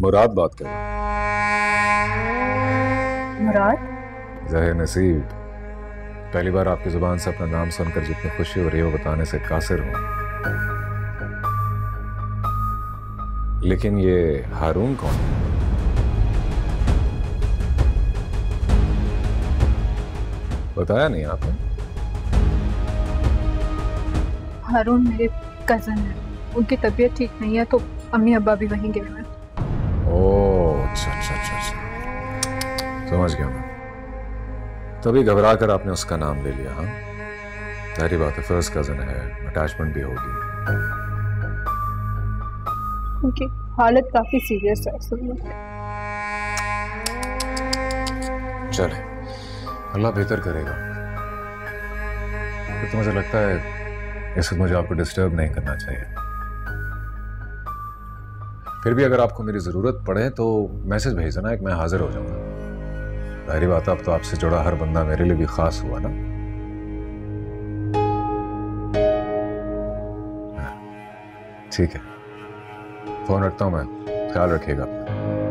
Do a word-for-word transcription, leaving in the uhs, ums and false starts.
मुराद बात कर रहा हूं। मुराद? ज़ाहिर नसीब, पहली बार आपकी जुबान से अपना नाम सुनकर जितनी खुशी हो रही है वो बताने से कासिर हूं। लेकिन ये हारून कौन है? बताया नहीं आपने? हारून मेरे कजन है, उनकी तबीयत ठीक नहीं है तो अम्मी अब्बा भी वहीं गए हुए हैं। ओह अच्छा अच्छा अच्छा अच्छा, समझ गया मैं। तभी घबरा कर आपने उसका नाम ले लिया। हाँ, सारी बात है, फर्स्ट कजन है, अटैचमेंट भी होगी। उनकी हालत काफी सीरियस है इसलिए। चले, अल्लाह बेहतर करेगा। फिर तो मुझे लगता है इस वक्त मुझे आपको डिस्टर्ब नहीं करना चाहिए। फिर भी अगर आपको मेरी जरूरत पड़े तो मैसेज भेज देना, एक मैं हाजिर हो जाऊंगा। सारी बात है, अब तो आपसे जुड़ा हर बंदा मेरे लिए भी खास हुआ ना। ठीक है, फोन रखता हूं मैं, ख्याल रखिएगा अपना।